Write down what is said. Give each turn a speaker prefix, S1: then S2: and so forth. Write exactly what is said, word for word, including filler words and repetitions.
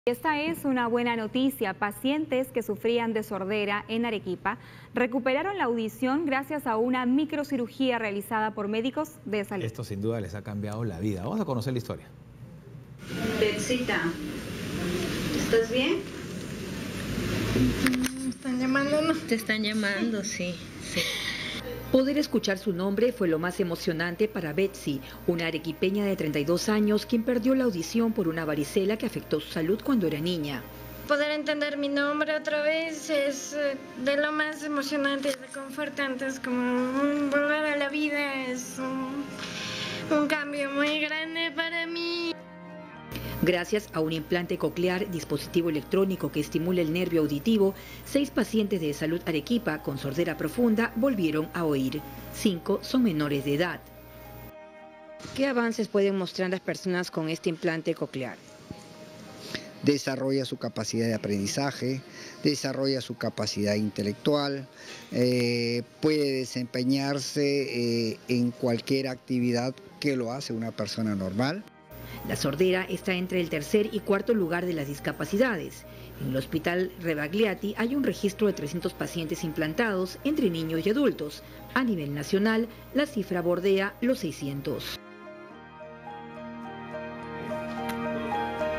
S1: Esta es una buena noticia. Pacientes que sufrían de sordera en Arequipa recuperaron la audición gracias a una microcirugía realizada por médicos de salud.
S2: Esto sin duda les ha cambiado la vida. Vamos a conocer la historia.
S3: Betsita, ¿estás bien?
S4: ¿Me están llamando? ¿No?
S5: Te están llamando, sí, sí.
S6: Poder escuchar su nombre fue lo más emocionante para Betsy, una arequipeña de treinta y dos años quien perdió la audición por una varicela que afectó su salud cuando era niña.
S4: Poder entender mi nombre otra vez es de lo más emocionante y reconfortante, es como un volver a la vida, es un, un cambio muy grande para mí.
S6: Gracias a un implante coclear, dispositivo electrónico que estimula el nervio auditivo, seis pacientes de Salud Arequipa con sordera profunda volvieron a oír. Cinco son menores de edad. ¿Qué avances pueden mostrar las personas con este implante coclear?
S7: Desarrolla su capacidad de aprendizaje, desarrolla su capacidad intelectual, eh, puede desempeñarse eh, en cualquier actividad que lo hace una persona normal.
S6: La sordera está entre el tercer y cuarto lugar de las discapacidades. En el Hospital Rebagliati hay un registro de trescientos pacientes implantados entre niños y adultos. A nivel nacional, la cifra bordea los seiscientos.